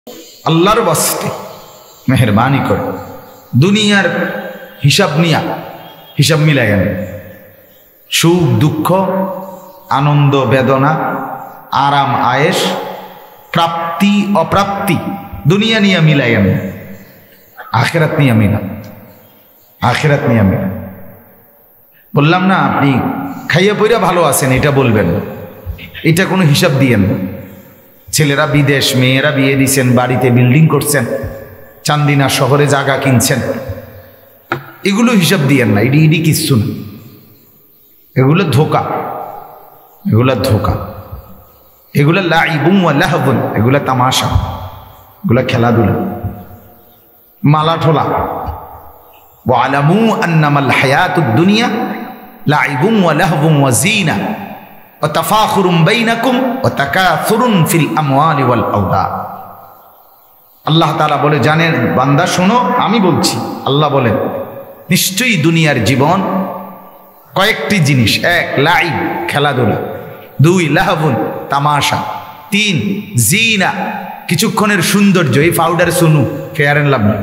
আল্লাহর ওয়াস্তে মেহেরবানি করে দুনিয়ার হিসাব নিয়া হিসাব মিলাইয়েন। সুখ দুঃখ, আনন্দ বেদনা, আরাম আয়েশ, প্রাপ্তি অপ্রাপ্তি দুনিয়া নিয়ে মিলাইয়েন, আখিরাত নিয়ে মিলান। আখিরাত নিয়ে মিলান। বললাম না, আপনি খাইয়া পইরা ভালো আছেন এটা বলবেন না, এটা কোনো হিসাব দিয়েন না। ছেলেরা বিদেশ, মেয়েরা বিয়ে দিচ্ছেন, বাড়িতে বিল্ডিং করছেন, চান্দিনা শহরে জায়গা কিনছেন, এগুলো হিসাব দিয়েন না। ইডি কিচ্ছু না, এগুলো ধোকা, এগুলো ধোকা, এগুলো লাইবুন ওয়া লাহবুন, এগুলো তামাশা, এগুলো খেলাধুলা, মালা ঠোলা। ওয়ালামু আন্নামাল হায়াতুদ দুনিয়া লাইবুন ওয়া লাহবুন ওয়া জিনা ওয়া তাফাখুরুম বাইনাকুম ওয়া তাকাসুরুন ফিল আমওয়ালি ওয়াল আওলাদ। আল্লাহ তাআলা বলে, জানেন বান্দা শোনো, আমি বলছি, আল্লাহ বলেন নিশ্চয়ই দুনিয়ার জীবন কয়েকটি জিনিস। এক, লাইব খেলাধুলা, দুই, লাহবুন তামাশা, তিন, জিনা কিছুক্ষণের সৌন্দর্য, এই পাউডার সুনু ফেয়ার এন্ড লাভলি,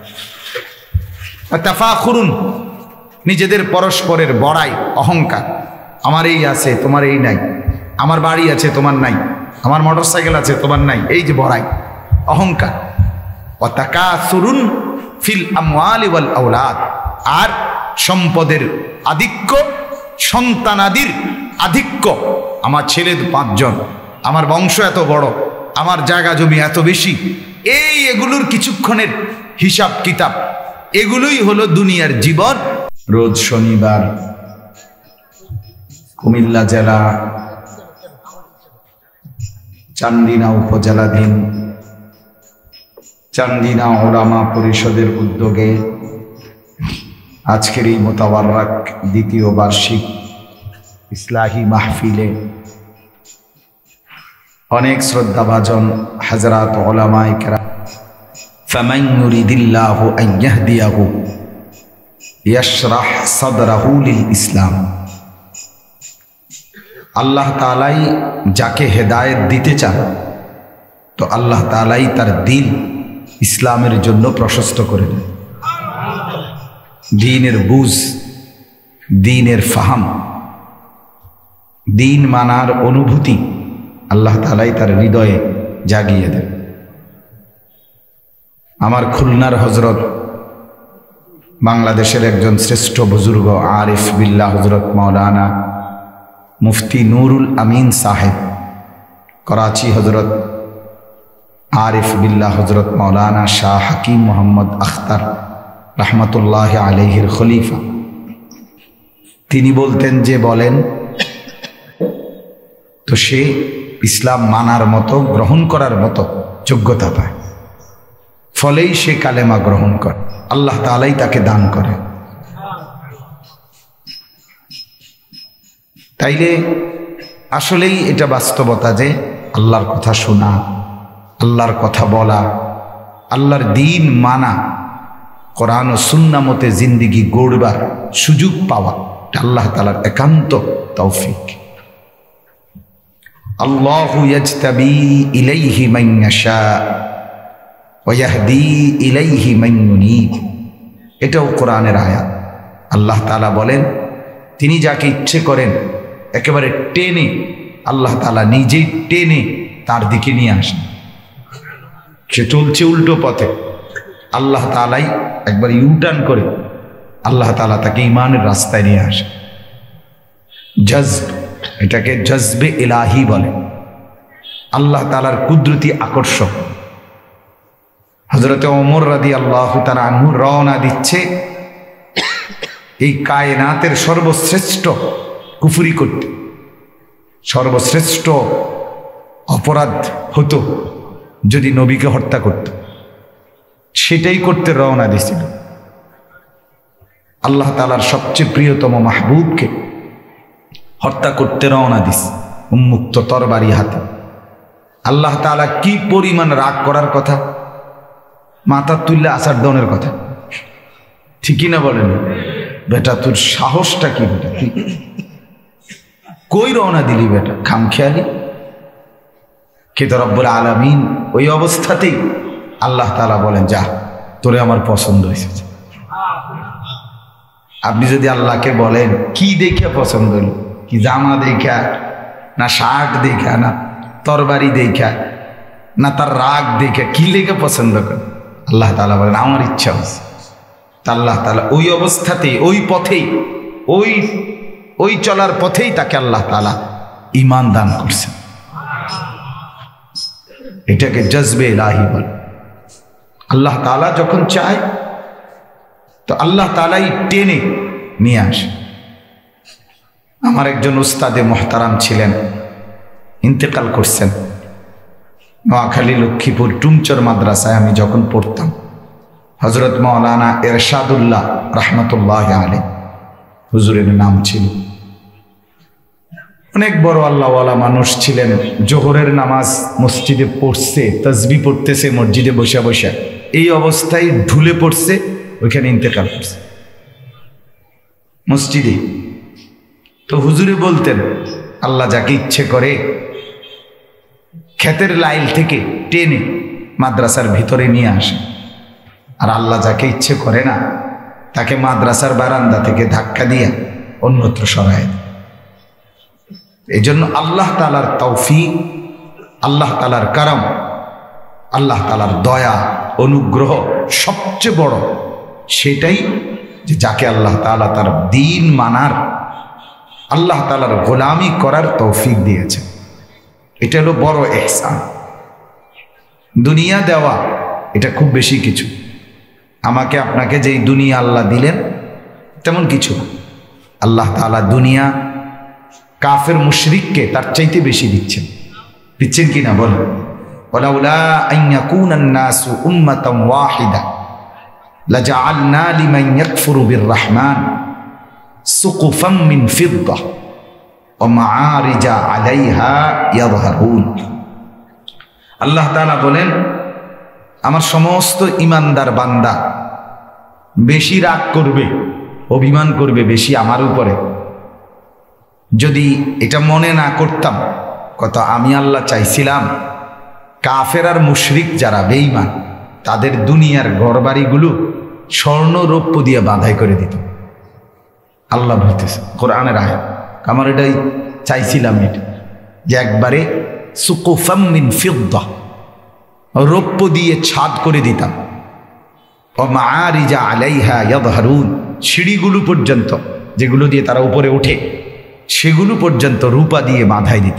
তাফাখুরুন নিজেদের পরস্পরের বড়াই অহংকার, আমার এই আছে তোমার এই নাই, আমার বাড়ি আছে তোমার নাই, আমার মোটরসাইকেল আছে তোমার নাই, এই যে বড়াই অহংকার। ওয়া তাকাসুরুন ফিল আমওয়ালি ওয়াল আওলাদ, আর সম্পদের আধিক্য, সন্তানাদির আধিক্য। আমার ছেলে 5 জন, আমার বংশ এত বড়, আমার জায়গা জমি এত বেশি, এগুলোর কিছুক্ষণের হিসাব কিতাব, এগুলোই হলো দুনিয়ার জীবন। রোজ শনিবার কুমিল্লা জেলা চান্দিনা উপজেলাধীন চান্দিনা ওলামা পরিষদের উদ্যোগে আজকের এই মোতাবারক দ্বিতীয় বার্ষিক ইসলাহি মাহফিলে অনেক শ্রদ্ধাভাজন হযরত উলামায়ে কেরাম, ফামান ইউরিদিল্লাহু আন ইয়াহদিয়াহু ইয়াশরাহ সাদরাহু লিল ইসলাম। আল্লাহ তাআলাই যাকে হেদায়েত দিতে চান, তো আল্লাহ তাআলাই তার দিল ইসলামের জন্য প্রশস্ত করে দেন। দ্বীনের বুঝ, দ্বীনের ফাহাম, দ্বীন মানার অনুভূতি আল্লাহ তাআলাই তার হৃদয়ে জাগিয়ে দেন। আমার খুলনার হযরত, বাংলাদেশের একজন শ্রেষ্ঠ বুজুর্গ আরিফ বিল্লাহ হযরত মাওলানা মুফতি নুরুল আমিন সাহেব, করাচি হযরত আরিফ বিল্লাহ হযরত মাওলানা শাহ হাকিম মোহাম্মদ আখতার রহমতুল্লাহ আলাইহির খলিফা, তিনি বলতেন যে বলেন তো সে ইসলাম মানার মতো, গ্রহণ করার মতো যোগ্যতা পায়, ফলেই সে কালেমা গ্রহণ করে, আল্লাহ তাআলাই তাকে দান করে। তাইলে আসলেই এটা বাস্তবতা যে আল্লাহর কথা শোনা, আল্লাহর কথা বলা, আল্লাহর দ্বীন মানা, কোরআন ও সুন্নাহ মতে জিন্দেগি গড়বার সুযোগ পাওয়া, আল্লাহ তাআলার একান্ত তৌফিক। আল্লাহু ইয়াজতাবি ইলাইহি মান ইয়াশা ওয়া ইয়াহদি ইলাইহি মান ইউনীব, এটাও কোরআনের আয়াত। আল্লাহ তাআলা বলেন তিনি যাকে ইচ্ছে করেন একেবারে টেনে, আল্লাহ তাআলা নিজেই টেনে তার দিকে নিয়ে আসেন। সে চলছে উল্টো পথে, আল্লাহ তাআলাই একবার ইউটার্ন করে আল্লাহ তাআলা তাকে ঈমানের রাস্তায় নিয়ে আসে। জজব, এটাকে জজবে ইলাহি বলে, আল্লাহ তাআলার কুদরতি আকর্ষণ। হযরতে ওমর রাদিয়াল্লাহু তাআলা আনহু রওনা দিচ্ছে এই কায়নাতের সর্বশ্রেষ্ঠ কুফরি করতে। সর্বশ্রেষ্ঠ অপরাধ হতো যদি নবীকে হত্যা করত, সেটাই করতে রওনা দিয়েছিল। আল্লাহ তাআলার সবচেয়ে প্রিয়তম মাহবুবকে হত্যা করতে রওনা দিস উন্মুক্ত তরবারি হাতে। আল্লাহ তাআলা কি পরিমাণ রাগ করার কথা, মাথা তুললে আসার দনের কথা, ঠিকই না বলেন? বেটা তোর সাহসটা কি বেটা, তুই কই রওনা দিলি বেটা, খামখেয়ালি? কিন্তু রব্বুল আলামিন ওই অবস্থাতেই আল্লাহ তাআলা বলেন, যা, তোরে আমার পছন্দ হয়েছে। আপনি যদি আল্লাহকে বলেন কি দেখে পছন্দ হলো, কি জামা দেখা, না শার্ট দেখা, না তরবারি দেখা, না তার রাগ দেখে, কি লেগে পছন্দ করেন? আল্লাহ তাআলা বলেন আমার ইচ্ছা হয়েছে। তা আল্লাহ তাআলা ওই অবস্থাতেই, ওই পথেই, ওই চলার পথেই তাকে আল্লাহ তাআলা ঈমান দান করছেন। এটাকে জজবে ইলাহি বলে। আল্লাহ তাআলা যখন চায় তো আল্লাহ তাআলাই টেনে নিয়ে আসে। আমার একজন উস্তাদে মুহতারাম ছিলেন, ইন্তেকাল করছেন। নোয়াখালী লক্ষ্মীপুর টুমচর মাদ্রাসায় আমি যখন পড়তাম, হযরত মাওলানা এরশাদুল্লাহ রাহমাতুল্লাহি আলাইহি হুজুরের নাম ছিল। অনেক বড় আল্লাহওয়ালা মানুষ ছিলেন। জোহরের নামাজ মসজিদে পড়ছে, তাসবিহ পড়তেছে মসজিদে বসে বসে, এই অবস্থায় ঢুলে পড়ছে, ওইখানে ইন্তেকাল করছে মসজিদে। তো হুজুরে বলতেন, আল্লাহ যাকে ইচ্ছে করে ক্ষেতের লাইল থেকে টেনে মাদ্রাসার ভিতরে নিয়ে আসে, আর আল্লাহ যাকে ইচ্ছে করে না তাকে মাদ্রাসার বারান্দা থেকে ধাক্কা দিয়ে অন্যত্র সরায়। এই জন্য আল্লাহ তাআলার তৌফিক, আল্লাহ তাআলার কারাম, আল্লাহ তাআলার দয়া, অনুগ্রহ সবচেয়ে বড় সেটাই যে যাকে আল্লাহ তাআলা তার দ্বীন মানার, আল্লাহ তাআলার গোলামি করার তৌফিক দিয়েছে। এটা হলো বড় ইহসান। দুনিয়া দেওয়া এটা খুব বেশি কিছু। আমাকে আপনাকে যেই দুনিয়া আল্লাহ দিলেন তেমন কিছু না। আল্লাহ তাআলা দুনিয়া কাফের মুশরিককে তার চাইতে বেশি দিচ্ছেন কিনা বলেন? ওয়ালাউলা আন ইয়াকুনান নাসু উম্মাতান ওয়াহিদা লাজআলনা লিমান ইয়াকফুরু বিররহমান সুকুফাম মিন ফিদ্দাহ ওয়া মাআরিজা আলাইহা ইয়াযহারুন। আল্লাহ তাআলা বলেন, আমার সমস্ত ইমানদার বান্দা বেশি রাগ করবে, অভিমান করবে বেশি আমার উপরে, যদি এটা মনে না করতাম কত আমি আল্লাহ চাইছিলাম কাফের আর মুশরিক যারা বেঈমান তাদের দুনিয়ার ঘরবাড়িগুলো স্বর্ণ রৌপ্য দিয়ে বাঁধাই করে দিত। আল্লাহ বলতেছে কোরআনের আয়াত, আমার এটাই চাইছিলাম, এটা যে একবারে সুকুফাম মিন ফিদ্দাহ, রৌপ্য দিয়ে ছাদ করে দিতাম। ওয়া মাআরিজা আলাইহা ইয়াযহারুন, সিঁড়িগুলো পর্যন্ত যেগুলো দিয়ে তারা উপরে ওঠে সেগুলো পর্যন্ত রূপা দিয়ে বাঁধাই দিত,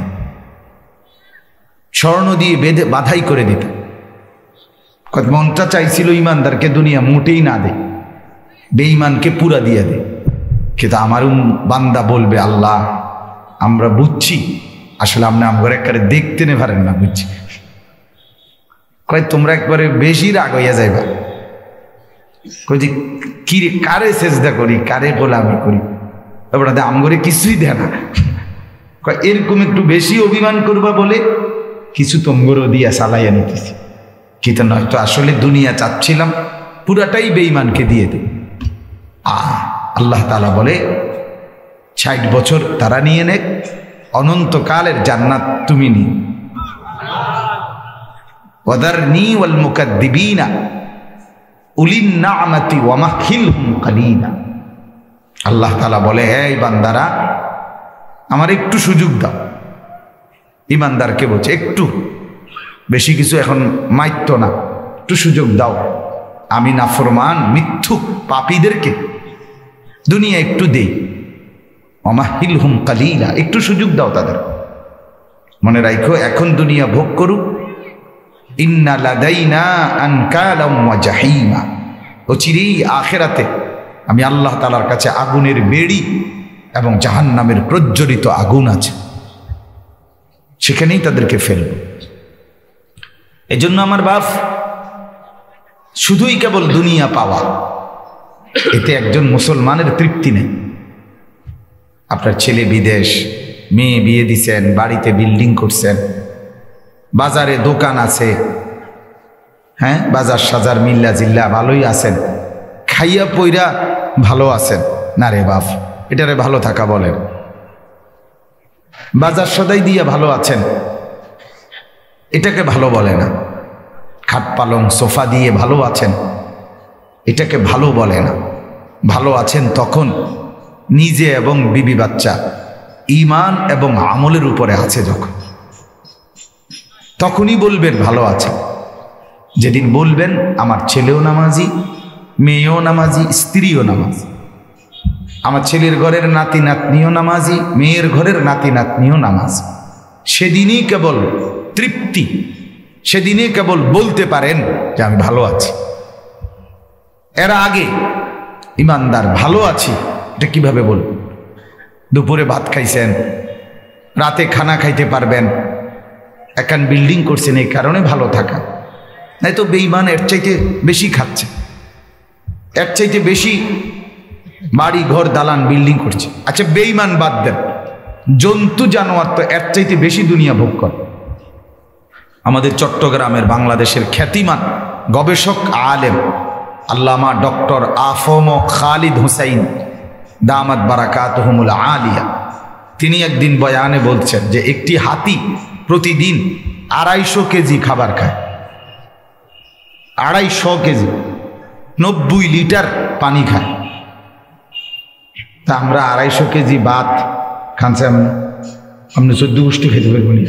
স্বর্ণ দিয়ে বেঁধে বাঁধাই করে দিত। মনটা চাইছিল ইমানদারকে দুনিয়া মোটেই না দে, বেঈমানকে পুরা দিয়ে দে। কিন্তু আমার বান্দা বলবে, আল্লাহ আমরা বুঝছি আসলে আপনি আমার একবারে দেখতে নে পারেন না, বুঝছি। কয় তোমরা একবারে বেশি রাগ হইয়া যাইবা। কই যে কি রে, কারে সেজদা করি, কারে গোলামি করি, ওটা আমগরে কিছুই দেয় না। এরকম একটু বেশি অভিমান করবা বলে কিছু তোমগরও দিয়া চালাইয়া নিতেছি, কিন্তু নয়তো আসলে দুনিয়া চাচ্ছিলাম পুরাটাই বেঈমানকে দিয়ে দে। আল্লাহ তাআলা বলে ৬০ বছর তারা নিয়ে নেক, অনন্তকালের জান্নাত তুমি নি। ওয়াদারনি ওয়াল মুকাদ্দিবিনা উলিন না'মাতি ওয়া মাহহিলহুম কালিলা। আল্লাহ তাআলা বলে, এই বান্দারা আমার একটু সুযোগ দাও। ইমানদারকে বলছে একটু, বেশি কিছু এখন মাইত্য না, একটু সুযোগ দাও। আমি নাফরমান মিথ্যুক পাপীদেরকে দুনিয়া একটু দেই। ওয়া মাহহিলহুম কালিলা, একটু সুযোগ দাও তাদের। মনে রাখো এখন দুনিয়া ভোগ করুক, ইন্না লাদাইনা আনকালাম ওয়া জাহিমা, অচিরেই আখিরাতে আমি আল্লাহ তাআলার কাছে আগুনের বেড়ি এবং জাহান্নামের প্রজ্বলিত আগুন আছে, সেখানেই তাদেরকে ফেলব। এজন্য আমার বাপ শুধুই কেবল দুনিয়া পাওয়া, এতে একজন মুসলমানের তৃপ্তি নেই। আপনার ছেলে বিদেশ, মেয়ে বিয়ে দিছেন, বাড়িতে বিল্ডিং করছেন, বাজারে দোকান আছে, হ্যাঁ বাজার সাজার মিল্লা জিল্লা ভালোই আছেন, খাইয়া পইরা ভালো আছেন না রে বাপ, এটারে ভালো থাকা বলেন। বাজার সদাই দিয়া ভালো আছেন, এটাকে ভালো বলে না। খাট পালং সোফা দিয়ে ভালো আছেন, এটাকে ভালো বলে না। ভালো আছেন তখন নিজে এবং বিবি বাচ্চা ঈমান এবং আমলের উপরে আছে, যখন তখনই বলবেন ভালো আছে। যেদিন বলবেন আমার ছেলেও নামাজি, মেয়েও নামাজি, স্ত্রীও নামাজি, আমার ছেলের ঘরের নাতি নাতনিও নামাজি, মেয়ের ঘরের নাতি নাতনিও নামাজি, সেদিনই কেবল তৃপ্তি, সেদিনই কেবল বলতে পারেন যে আমি ভালো আছি। এর আগে ইমানদার ভালো আছি এটা কিভাবে বলবেন? দুপুরে ভাত খাইছেন, রাতে খানা খাইতে পারবেন, একান বিল্ডিং করছেন, এই কারণে ভালো থাকা। নাই তো বেঈমান এর চাইতে বেশি খাচ্ছে, এর চাইতে বেশি বাড়ি ঘর দালান বিল্ডিং করছে। আচ্ছা বেঈমান বাদ দেন, জন্তু জানোয়ার তো এর চাইতে বেশি দুনিয়া ভোগ করে। আমাদের চট্টগ্রামের বাংলাদেশের খ্যাতিমান গবেষক আলেম আল্লামা ডক্টর আফম খালিদ হুসাইন দামাত বারাকাতুহুমুল আলিয়া, তিনি একদিন বয়ানে বলছেন যে একটি হাতি প্রতিদিন 250 কেজি খাবার খায়, 250 কেজি, 90 লিটার পানি খায়। তা আমরা 250 কেজি ভাত খানছে, আপনি 14 গোষ্ঠী খেতে পারবো নি?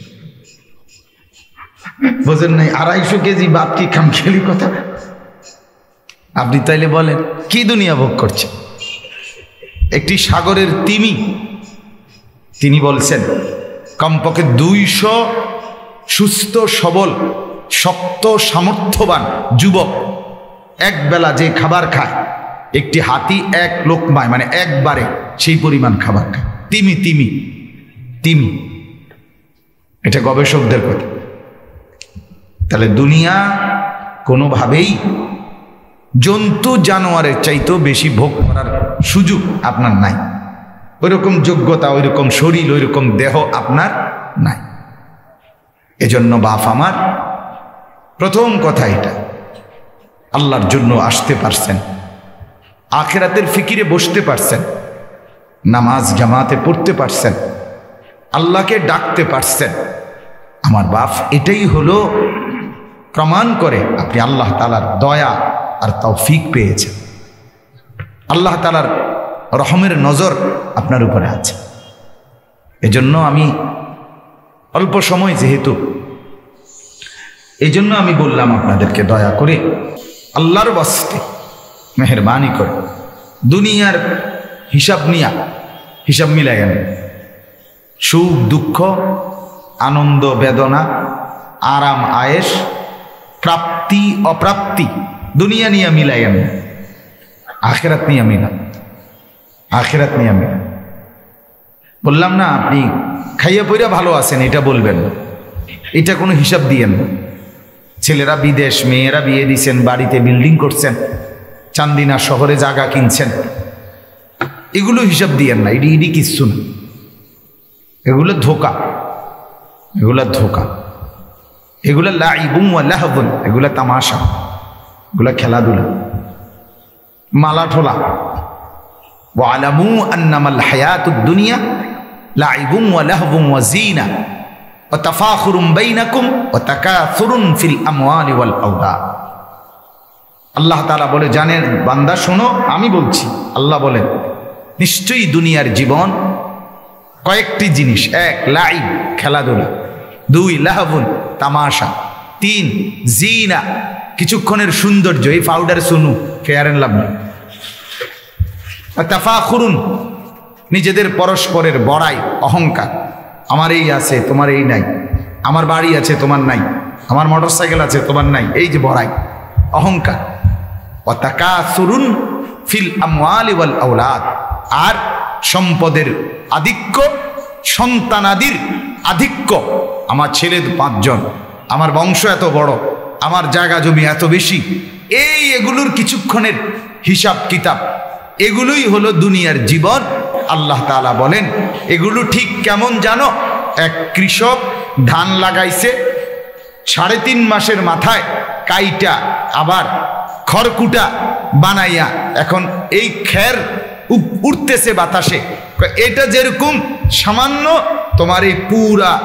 বোঝেন নাই? 250 কেজি ভাত কি খাম খেলি কথা? আপনি তাইলে বলেন কি দুনিয়া ভোগ করছে? একটি সাগরের তিমি, তিনি বলছেন কমপক্ষে 200 সুস্থ সবল শক্ত সামর্থ্যবান যুবক এক বেলা যে খাবার খায়, একটি হাতি এক লোকমায় মানে একবারে সেই পরিমাণ খাবার খায়। তিমি তিমি তিমি, এটা গবেষকদের কথা। তাহলে দুনিয়া কোনোভাবেই জন্তু জানোয়ারের চাইতেও বেশি ভোগ করার সুযোগ আপনার নাই, ওইরকম যোগ্যতা, ওইরকম শরীর, ওইরকম দেহ আপনার নাই। এজন্য বাপ আমার প্রথম কথা এটা, আল্লাহর জন্য আসতে পারছেন, আখিরাতের ফিকিরে বসতে পারছেন, নামাজ জামাতে পড়তে পারছেন, আল্লাহকে ডাকতে পারছেন, আমার বাপ এটাই হলো প্রমাণ করে আপনি আল্লাহ তাআলার দয়া আর তৌফিক পেয়েছেন, আল্লাহ তাআলার রহমের নজর আপনার উপরে আছে। এজন্য আমি অল্প সময় যেহেতু, এজন্য আমি বললাম আপনাদেরকে দয়া করে আল্লাহর ওয়াস্তে মেহেরবানি করে দুনিয়ার হিসাব নিয়া হিসাব মিলাইয়েন। সুখ দুঃখ, আনন্দ বেদনা, আরাম আয়েশ, প্রাপ্তি অপ্রাপ্তি দুনিয়া নিয়ে মিলাইয়েন, আখিরাত নিয়ে মিলান, আখিরাত নিয়ে মিলান। বললাম না আপনি খাইয়া পইরা ভালো আছেন এটা বলবেন না, এটা কোনো হিসাব দিয়েন না। ছেলেরা বিদেশ, মেয়েরা বিয়ে দিচ্ছেন, বাড়িতে বিল্ডিং করছেন, চান্দিনা শহরে জায়গা কিনছেন, এগুলো হিসাব দিয়েন না, ইডি কিচ্ছু না, এগুলো ধোকা, এগুলো ধোকা, এগুলো লাইবুন ওয়া লাহবুন, এগুলো তামাশা, এগুলো খেলাধুলা, মালা ঠোলা। ওয়ালামু আন্নামাল হায়াতুদ দুনিয়া লাইবুন ওয়া লাহবুন ওয়া জিনা ওয়া তাফাখুরুম বাইনাকুম ওয়া তাকাসুরুন ফিল আমওয়ালি ওয়াল আওলাদ। আল্লাহ তাআলা বলে, জানেন বান্দা শোনো, আমি বলছি, আল্লাহ বলেন নিশ্চয়ই দুনিয়ার জীবন কয়েকটি জিনিস, 1 লাইব খেলাধুলা, 2 লাহবুন তামাশা, 3 জিনা কিছুক্ষণের সৌন্দর্য, এই পাউডার সুনু ফেয়ার এন্ড লাভলি, তাফাখুরুন নিজেদের পরস্পরের বড়াই অহংকার, আমার এই আছে তোমার এই নাই, আমার বাড়ি আছে তোমার নাই, আমার মোটরসাইকেল আছে তোমার নাই, এই যে বড়াই অহংকার। ওয়া তাকাসুরুন ফিল আমওয়ালি ওয়াল আওলাদ, আর সম্পদের আধিক্য, সন্তানাদির আধিক্য, আমার ছেলে 5 জন, আমার বংশ এত বড়, আমার জায়গা জমি এত বেশি, এগুলোর কিছুক্ষণের হিসাব কিতাব, এগুলোই হলো দুনিয়ার জীবন। আল্লাহ তাআলা বলেন এগুলো ঠিক কেমন জানো? এক কৃষক ধান লাগাইছে, 3.5 মাসের মাথায় কাইটা আবার খড়কুটা বানাইয়া এখন এই খের উঠতেছে বাতাসে, এটা যেরকম সামান্য তোমার এই পুরা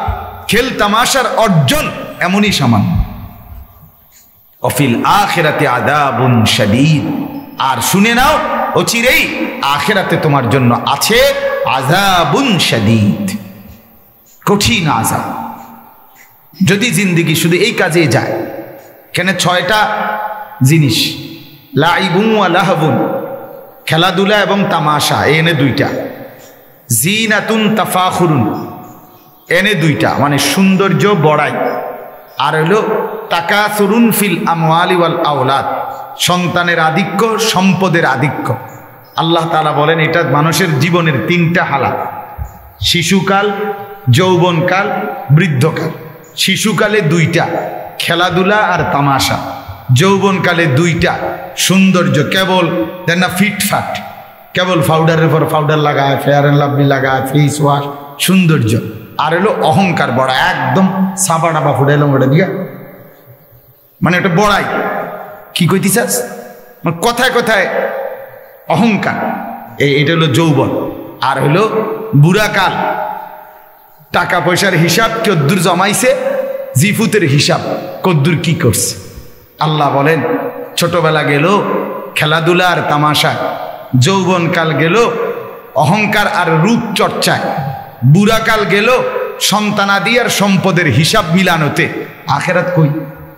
খেল তামাশার অর্জন এমনই সামান্য। অফিল আখিরাতে আযাবুন শাদীদ, আর শুনে নাও অচিরেই আখিরাতে তোমার জন্য আছে আযাবুন শাদীদ, কঠিন আযাব। যদি জিন্দেগি শুধু এই কাজে যায়, কেন 6টা জিনিস, লাইবুন ওয়া লাহবুন, খেলাধুলা এবং তামাশা এনে 2টা, জিনাতুন তাফাখুরুন এনে 2টা, মানে সৌন্দর্য বড়াই, আর হলো তাকাসুরুন ফিল আমওয়ালি ওয়াল আওলাদ, সন্তানের আধিক্য, সম্পদের আধিক্য। আল্লাহ তাআলা বলেন এটা মানুষের জীবনের 3টা হালাত, শিশুকাল, যৌবনকাল, বৃদ্ধকাল। শিশুকালে 2টা, খেলাধুলা আর তামাশা। যৌবনকালে 2টা, সৌন্দর্য, কেবল দেন না ফিটফাট, কেবল পাউডারের পর পাউডার লাগায়, ফেয়ার অ্যান্ড লাভলি লাগায়, ফেস ওয়াশ, সৌন্দর্য। আর হলো অহংকার বড়া, একদম সাবা ডাবা ফুটাইল ওটা দিয়া, মানে ওটা বড়াই। কি কইতে চাস? কথায় কথায় অহংকার, এটা হলো যৌবন। আর হলো বুড়াকাল, টাকা পয়সার হিসাব কদ্দুর জমাইছে, জিফুতের হিসাব কদ্দুর কি করছে। আল্লাহ বলেন ছোটবেলা গেল খেলাধুলা আর তামাশা, যৌবনকাল গেল অহংকার আর রূপ চর্চায়, বুড়াকাল গেল সন্তানাদি আর সম্পদের হিসাব মিলানোতে। আখেরাত কই?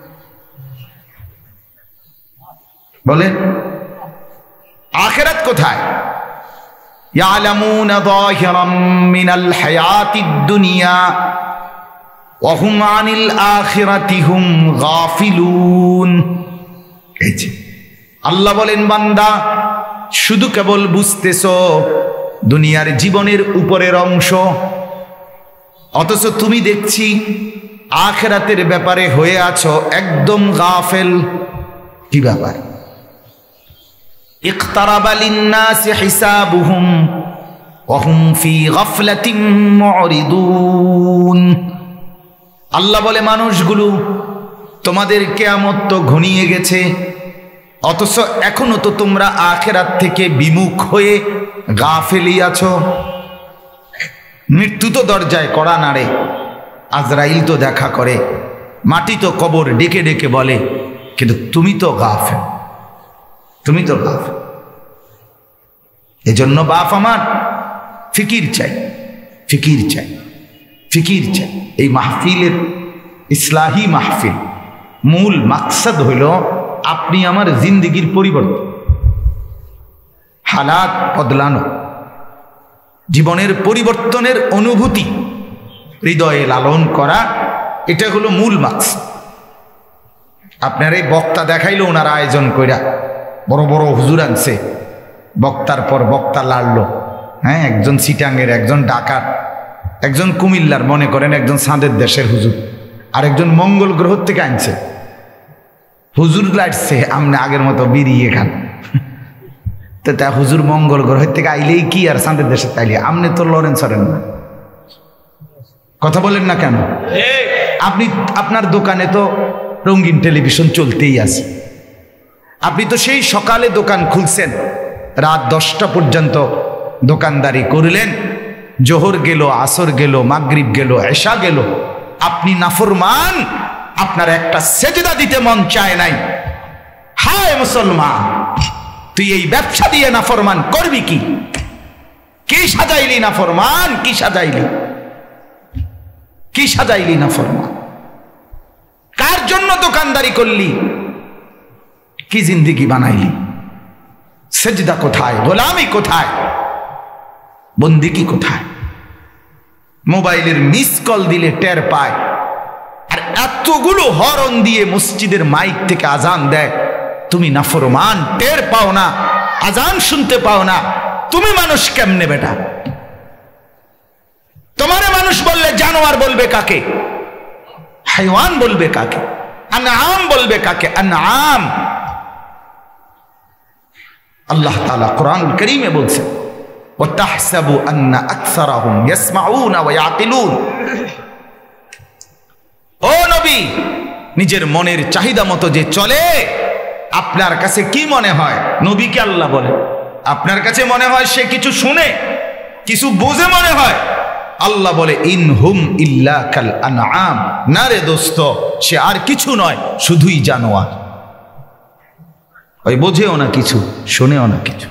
বলে আখেরাত কোথায়? ইয়ালামুনা যাহিরাম মিনাল হায়াতিদ দুনিয়া ওয়া হুম আনিল আখিরাতি হুম গাফিলুন। এই যে আল্লাহ বলেন, বান্দা শুধু কেবল বুঝতেছো দুনিয়ার জীবনের উপরের অংশ, অথচ তুমি দেখছি আখিরাতের ব্যাপারে হয়ে আছো একদম গাফেল। কি ব্যাপার? ইকতারাবা লিন-নাসি হিসাবুহুম ওয়া হুম ফি গাফলাতিন মুরিদুন। আল্লাহ বলে মানুষগুলো, তোমাদের কিয়ামত তো ঘনিয়ে গেছে, অথচ এখনো তো তোমরা আখিরাত থেকে বিমুখ হয়ে গাফেলি আছো। মৃত্যু তো দরজায় কড়া নাড়ে, আজরাইল তো দেখা করে, মাটি তো কবর ডেকে ডেকে বলে, কিন্তু তুমি তো গাফেল, তুমি তো গাফেল। এজন্য বাপ আমার ফিকির চাই, ফিকির চাই, ফিকির চাই। এই মাহফিলের, ইসলাহি মাহফিল, মূল মাকসাদ হইল আপনি আমার জিন্দেগির পরিবর্তন, হালাত বদলানো, জীবনের পরিবর্তনের অনুভূতি হৃদয়ে লালন করা, এটা হলো মূল মাকসাদ। আপনার এই বক্তা দেখাইলো ওনার আয়োজন কইরা, বড় বড় হুজুর আনছে, বক্তার পর বক্তা লাড়লো। হ্যাঁ, একজন চিটাঙ্গের, একজন ঢাকার, একজন কুমিল্লার, মনে করেন একজন চাঁদের দেশের হুজুর, আর একজন মঙ্গল গ্রহ থেকে আনছে। হুজুর লাইটছে আমনে আগের মতো বেরিয়ে খান, তো তা হুজুর মঙ্গল গ্রহ থেকে আইলেই কি আর চাঁদের দেশে তাইলে আমনে তো লরেন সরেন না। কথা বলেন না কেন? আপনি আপনার দোকানে তো রঙিন টেলিভিশন চলতেই আছে, আপনি তো সেই সকালে দোকান খুলছেন, রাত 10টা পর্যন্ত দোকানদারি করলেন, জোহর গেল, আসর গেল, মাগরিব গেল, এশা গেল, আপনি নাফরমান, আপনার একটা সেজদা দিতে মন চায় নাই। হায় মুসলমান, তুই এই ব্যবসা দিয়ে নাফরমান করবি কি? কি সাজাইলি নাফরমান? কি সাজাইলি? কি সাজাইলি নাফরমান? কার জন্য দোকানদারি করলি? কি জিন্দেগি বানাইলি? সেজদা কোথায়? গোলামি কোথায়? বন্দিগি কোথায়? মোবাইলের মিস কল দিলে টের পায়, আর এতগুলো হরন দিয়ে মসজিদের মাইক থেকে আজান দেয়, তুমি নাফরমান, টের পাও না, আজান শুনতে পাও না। তুমি মানুষ কেমনে বেটা? তোমারে মানুষ বললে জানোয়ার বলবে কাকে? হাইওয়ান বলবে কাকে? আনআম বলবে কাকে? আনআম। আল্লাহ তাআলা কোরআনুল কারীমে বলছেন, ওয়াতাহসাবু আন্না আকসারাহুম ইয়াসমাউনা ওয়া ইয়াকিলুন। ও নবী, নিজের মনের চাহিদা মতো যে চলে, আপনার কাছে কি মনে হয়? নবীকে আল্লাহ বলে, আপনার কাছে মনে হয় সে কিছু শুনে, কিছু বোঝে মনে হয়? আল্লাহ বলে ইনহুম ইল্লা কাল আনআম, না রে দোস্ত, সে আর কিছু নয়, শুধুই জানোয়ার। ওই বোঝেও না কিছু, শোনেও না কিছু।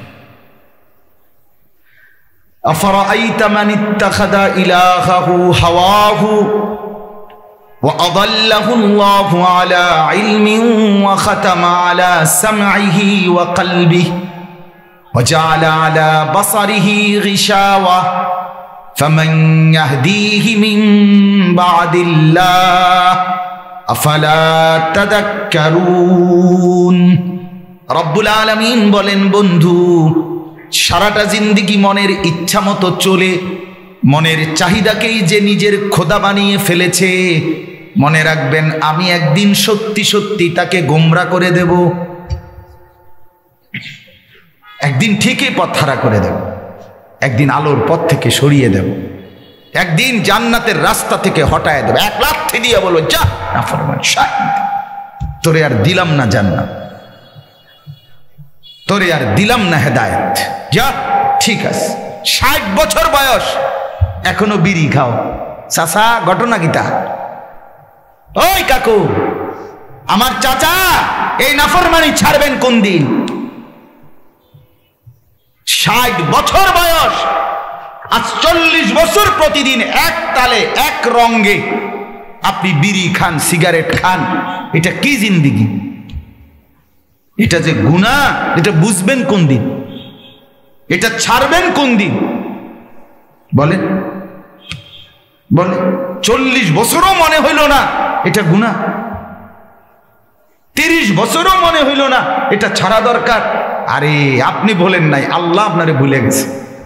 আফারাআইতা মান ইত্তাখাযা ইলাহাহু হাওয়াহু ওয়া আযাল্লাহু আল্লাহু আলা ইলমিন ওয়া খাতামা আলা সামঈহি ওয়া কলবিহি ওয়া জাআলা আলা বাসারিহি গিশাওয়া ফামান ইয়াহদিহি মিন বা'দিল্লাহ আফালা তাযাক্কারুন। রব্বুল আলামিন বলেন, বন্ধু, সারাটা জিন্দেগি মনের ইচ্ছা মতো চলে মনের চাহিদাকেই যে নিজের খোদা বানিয়ে ফেলেছে, মনে রাখবেন আমি একদিন সত্যি সত্যি তাকে গোমরা করে দেব, একদিন ঠিকই পথ হারা করে দেব, একদিন আলোর পথ থেকে সরিয়ে দেব, একদিন জান্নাতের রাস্তা থেকে হটায় দেব। এক লাথি দিয়ে বলবো, যা নাফরমান, তোরে আর দিলাম না জান্নাত, তোরে আর দিলাম না হেদায়েত, যা, ঠিক আছে। 60 বছর বয়স, এখনো বিড়ি খাও। চাচা, ঘটনা কিতা? ওই কাকু, আমার চাচা এই নাফরমানি ছাড়বেন কোন দিন? 60 বছর বয়স, আজ 40 বছর প্রতিদিন এক তালে এক রঙে আপনি বিড়ি খান, সিগারেট খান। এটা কি জিন্দেগি? এটা যে গুনাহ, এটা বুঝবেন কোন দিন? এটা ছাড়বেন কোন দিন? বলেন বলে 40 বছরও মনে হইল না এটা গুনাহ, 30 বছরও মনে হইল না এটা ছাড়া দরকার। আরে আপনি বলেন নাই, আল্লাহ আপনারে ভুলে গেছে।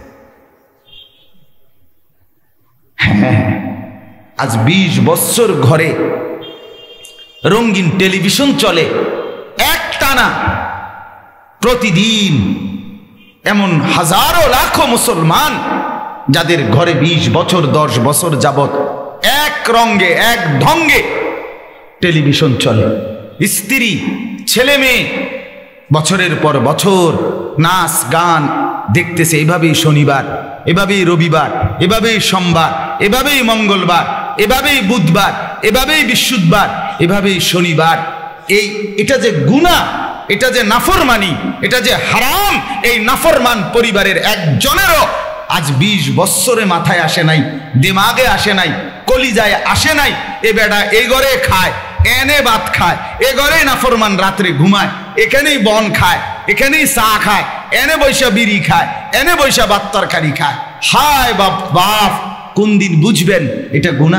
হ্যাঁ, আজ 20 বছর ঘরে রঙিন টেলিভিশন চলে একটানা প্রতিদিন। এমন হাজারো লাখো মুসলমান যাদের ঘরে 20 বছর 10 বছর যাবত এক রঙে এক ঢঙ্গে টেলিভিশন চলে। স্ত্রী ছেলে মেয়ে বছরের পর বছর নাচ গান দেখতেছে, এভাবেই শনিবার, এভাবেই রবিবার, এভাবেই সোমবার, এভাবেই মঙ্গলবার, এভাবেই বুধবার, এভাবেই বৃহস্পতিবার, এভাবেই শনিবার। এটা যে গুনাহ, এটা যে নাফরমানি, এটা যে হারাম, এই নাফরমান পরিবারের একজনেরও আজ 20 বছরে মাথায় আসে নাই, দিমাগে আসে নাই, কলিজায় আসে নাই। এ বেটা এই ঘরে খায়, এনে ভাত খায়, এ ঘরে নাফরমান রাত্রে ঘুমায়, এখানেই বন খায়, এখানেই চা খায়, এনে বৈশা বিড়ি খায়, এনে বৈশা ভাত তরকারি খায়। হায় বাপ বাপ, কোন দিন বুঝবেন এটা গুনাহ?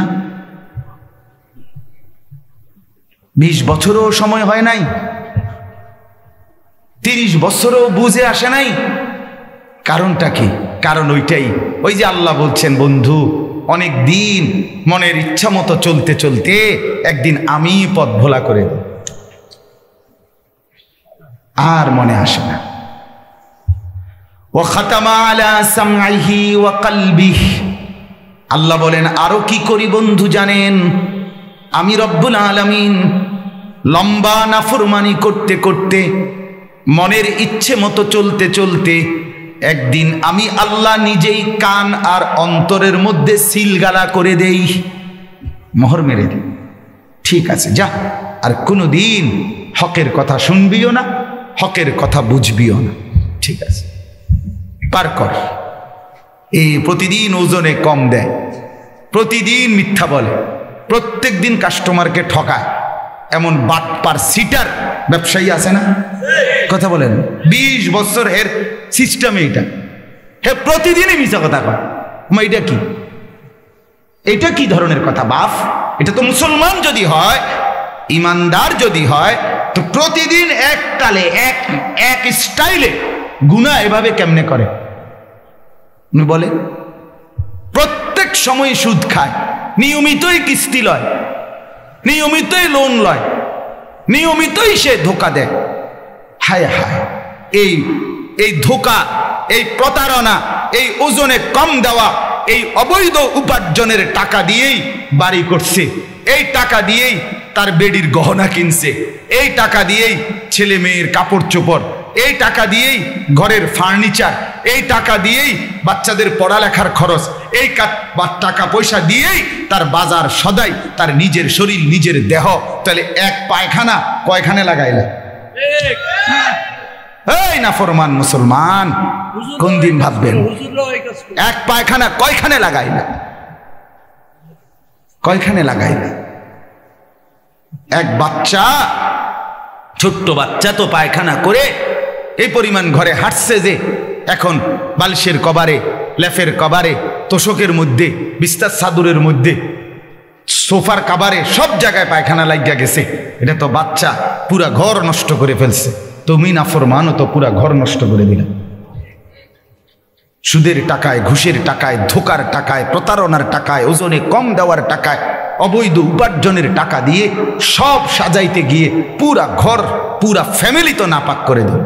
20 বছরও সময় হয় নাই, 30 বছরও বুঝে আসে নাই। কারণটা কি? কারণ ওইটাই, ওই যে আল্লাহ বলছেন, বন্ধু, অনেক দিন মনের ইচ্ছা মতো চলতে চলতে একদিন আমি পথ ভোলা করে দেব, আর মনে আসে না। ওয়া খাতামা আলা সামঈহি ওয়া কলবিহি, আল্লাহ বলেন আরো কি করি বন্ধু জানেন? আমি রব্বুল আলামিন লম্বা নাফরমানি করতে করতে, মনের ইচ্ছে মতো চলতে চলতে একদিন আমি আল্লাহ নিজেই কান আর অন্তরের মধ্যে সিলগালা করে দেই, মোহর মেরে দিই। ঠিক আছে, যা, আর কোনোদিন হকের কথা শুনবিও না, হকের কথা বুঝবিও না। ঠিক আছে, পার কর। এই প্রতিদিন ওজনে কম দেয়, প্রতিদিন মিথ্যা বলে, প্রত্যেক দিন কাস্টমারকে ঠকায়, এমন বাটপার সিটার ব্যবসায়ী আছে না? কথা বলেন, 20 বছর এর সিস্টেম এইটা। হে প্রতিদিনই মিথ্যা কথা কয়। এটা কি? এটা কি ধরনের কথা বাপ? এটা তো মুসলমান যদি হয়, ইমানদার যদি হয়, তো প্রতিদিন এক তালে এক স্টাইলে গুনাহ এভাবে কেমনে করে? বলে প্রত্যেক সময় সুদ খায়, নিয়মিতই কিস্তি লয়, নিয়মিতই লোন লয়, নিয়মিতই সে ধোকা দেয়। হায় হায়, এই ধোকা, এই প্রতারণা, এই ওজনে কম দেওয়া, এই অবৈধ উপার্জনের টাকা দিয়েই বাড়ি করছে, এই টাকা দিয়েই তার বেডির গহনা কিনছে, এই টাকা দিয়েই ছেলে মেয়ের কাপড় চোপড়, এই টাকা দিয়েই ঘরের ফার্নিচার, এই টাকা দিয়েই বাচ্চাদের পড়ালেখার খরচ, এই টাকা পয়সা দিয়েই তার বাজার সদাই, তার নিজের শরীর নিজের দেহ। তাহলে এক পায়খানা কয়খানে লাগাইলা? এই নাফরমান মুসলমান, কোন দিন ভাববেন? এক পায়খানা কয়খানে লাগাইলা? কয়খানে লাগাইলা? এক বাচ্চা, ছোট্ট বাচ্চা তো পায়খানা করে এই পরিমাণ ঘরে হাঁটছে যে এখন বালিশের কভারে, লেফের কভারে, তোষকের মধ্যে, বিস্তার চাদরের মধ্যে, সোফার কাভারে সব জায়গায় পায়খানা লাগিয়া গেছে। এটা তো বাচ্চা পুরা ঘর নষ্ট করে ফেলছে। তুমি নাফরমানও তো পুরা ঘর নষ্ট করে দিলাম। সুদের টাকায়, ঘুষের টাকায়, ধোকার টাকায়, প্রতারণার টাকায়, ওজনে কম দেওয়ার টাকায়, অবৈধ উপার্জনের টাকা দিয়ে সব সাজাইতে গিয়ে পুরা ঘর, পুরা ফ্যামিলি তো নাপাক করে দিল।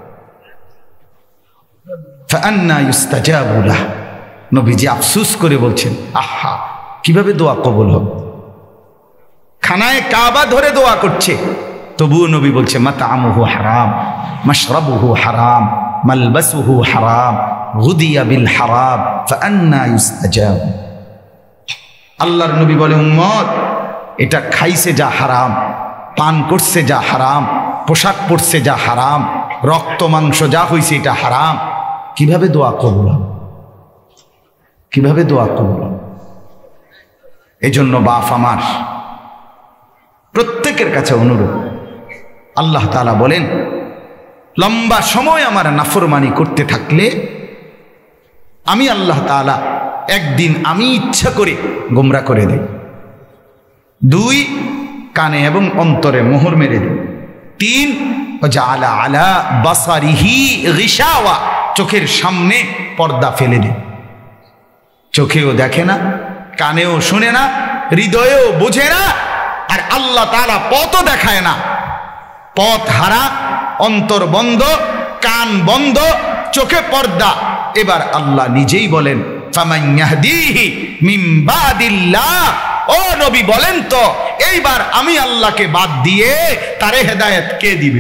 ফাআন্না ইউস্তাজাবু লাহ, নবীজি আফসোস করে বলছেন, আহা, কিভাবে দোয়া কবুল হবে? খানায় কাবা ধরে দোয়া করছে, তবুও নবী বলছে মাতআমুহু হারাম, মাশরাবুহু হারাম, মালবাসুহু হারাম, গুদিয়া বিল হারাম, ফাআন্না ইউস্তাজাবু। আল্লাহর নবী বলে, উম্মত, এটা খাইছে যা হারাম, পান করছে যা হারাম, পোশাক পরছে যা হারাম, রক্ত মাংস যা হইছে এটা হারাম, কিভাবে দোয়া কবুল হবে? কিভাবে দোয়া কবুল হবে? এজন্য বাপ আমার, প্রত্যেকের কাছে অনুরোধ, আল্লাহ তাআলা বলেন, লম্বা সময় আমার নাফরমানি করতে থাকলে আমি আল্লাহ তাআলা একদিন আমি ইচ্ছা করে গোমরা করে দেই। 2, কানে এবং অন্তরে মোহর মেরে দেই। 3, জাআলা আলা বাসারিহি গিশাওয়া, চোখের সামনে পর্দা ফেলে দেয়। চোখেও দেখে না, কানেও শুনে না, হৃদয়েও বোঝে না, আর আল্লাহ তাআলা পথও দেখায় না। পথ হারা, অন্তর বন্ধ, কান বন্ধ, চোখে পর্দা। এবার আল্লাহ নিজেই বলেন, ফামান ইয়াহদিহি মিন বাদিল্লাহ, ও নবী বলেন তো, এইবার আমি আল্লাহকে বাদ দিয়ে তারে হেদায়েত কে দিবে?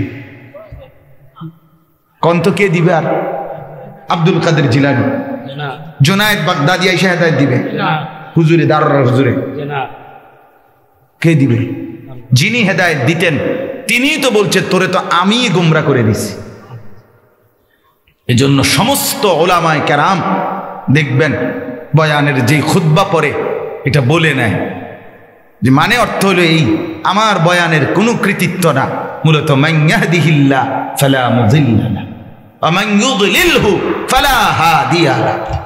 কোন তো কে দিবে? আর আব্দুল কাদের জিলানী, জুনায়েদ বাগদাদি এসে হেদায়েত দিবে? হুজুরে, দারুল হুজুরে কে দিবে? যিনি হেদায়েত দিতেন তিনিই তো বলছে, তোরে তো আমি গোমরা করে দিছি। এজন্য সমস্ত ওলামায়ে কেরাম দেখবেন বয়ানের যে খুতবা পড়ে এটা বলে নেয় যে মানে অর্থ হলো এই, আমার বয়ানের কোনো কৃতিত্ব না, মূলত মান ইয়াহদিহিল্লাহ ফালা মুযিল্লা লাহু ওয়া মান ইউদ্লিলহু ফালা হাদিয়া লাহু।